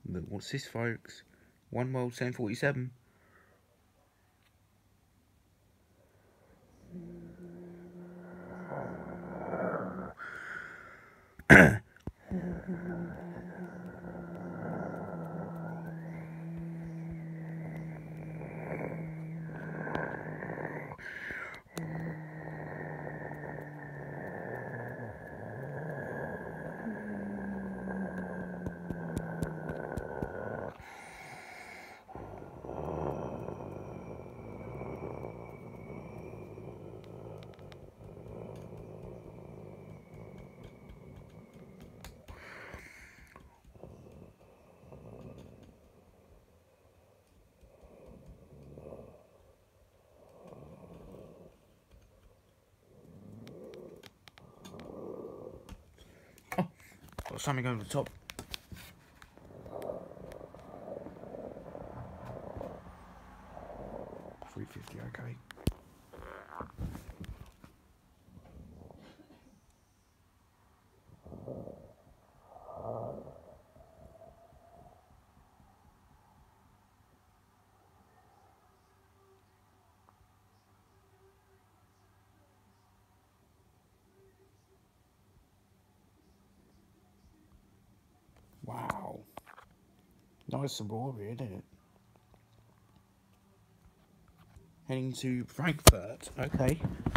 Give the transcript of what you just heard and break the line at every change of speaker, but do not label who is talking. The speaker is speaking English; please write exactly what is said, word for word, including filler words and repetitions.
What's this, folks? One World seven forty-seven. Oh, got something over the top. three fifty, okay. Wow. Nice and raw, isn't it? Heading to Frankfurt, okay.